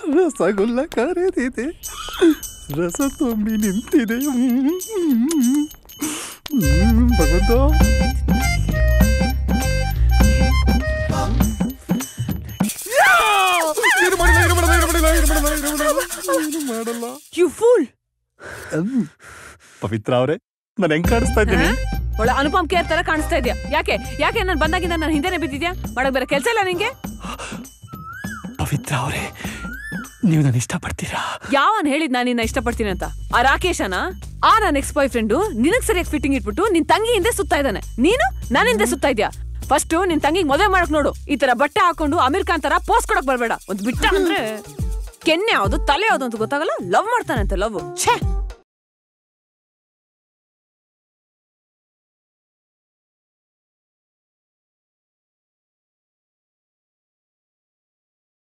ರಸಗುಲ್ಲ ಕರೆದಿದೆ, ರಸ ತುಂಬಿ ನಿಂತಿದೆ. ಭಗವಂತ ಮಾಡಲ್ಲ. You pool. ಪವಿತ್ರ ಅವರೇ, ನಾನು ಹೆಂಗ್ ಕಾಣಿಸ್ತಾ ಇದ್ದೀನಿ? ಒಳ್ಳೆ ಅನುಪಮ್ ಕೇರ್ ತರ ಕಾಣಿಸ್ತಾ ಇದ್ಯಾ. ಯಾಕೆ ಯಾಕೆ ನಾನು ಬಂದಾಗಿಂದ ನಾನು ಹಿಂದೆನೆ ಬಿದ್ದಿದ್ಯಾ? ಮಾಡಕ್ ಬೇರೆ ಕೆಲಸ ಇಲ್ಲ ನಿಂಗೆ? ಪವಿತ್ರ ಅವರೇ, ನೀವು ನಾನು ಇಷ್ಟಪಡ್ತೀರಾ? ಯಾವನ್ ಹೇಳಿದ್ ನಾನು ನಿನ್ನ ಇಷ್ಟಪಡ್ತೀನಿ ಅಂತ? ಆ ರಾಕೇಶನ? ಆ ನನ್ನ ಎಕ್ಸ್ ಬಾಯ್ ಫ್ರೆಂಡು ನಿನಗ್ ಸರಿಯಾಗಿ ಫಿಟ್ಟಿಂಗ್ ಇಟ್ಬಿಟ್ಟು ನಿನ್ ತಂಗಿ ಹಿಂದೆ ಸುತ್ತಾ ಇದ್ದಾನೆ. ನೀನು ನನ್ನ ಹಿಂದೆ ಸುತ್ತಾ ಇದ್ಯಾ? ಫಸ್ಟ್ ನಿನ್ ತಂಗಿಗೆ ಮದುವೆ ಮಾಡಕ್ ನೋಡು. ಈ ತರ ಬಟ್ಟೆ ಹಾಕೊಂಡು ಅಮೀರ್ ಖಾನ್ ತರ ಪೋಸ್ಟ್ ಕೊಡಕ್ ಬರ್ಬೇಡ. ಒಂದ್ ಬಿಟ್ಟ ಅಂದ್ರೆ ಕೆನ್ನೆ ಯಾವ್ದು ತಲೆ ಯಾವ್ದು ಅಂತ ಗೊತ್ತಾಗಲ್ಲ. ಲವ್ ಮಾಡ್ತಾನಂತೆ. ಲವ್ ಛೇ.